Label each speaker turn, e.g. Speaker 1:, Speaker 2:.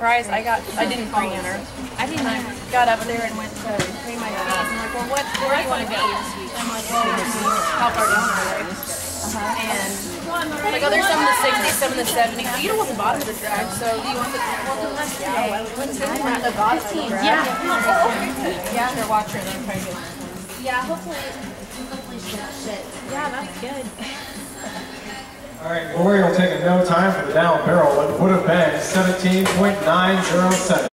Speaker 1: surprised. I didn't pre-enter. I got up there and went to pay my fees. And like, well, where do you want to go? I'm like, well, how far down are they? And like, oh, there's some in the 60s, some in the 70s. But you don't want the bottom of the track, so do you want the left? Yeah, let's go at the bottom of the track. Yeah, they're watching them trying to.
Speaker 2: Yeah, hopefully shit.
Speaker 1: Yeah, that's good.
Speaker 3: All right, Lorae will take a no time for the down barrel. It would have been 17.907.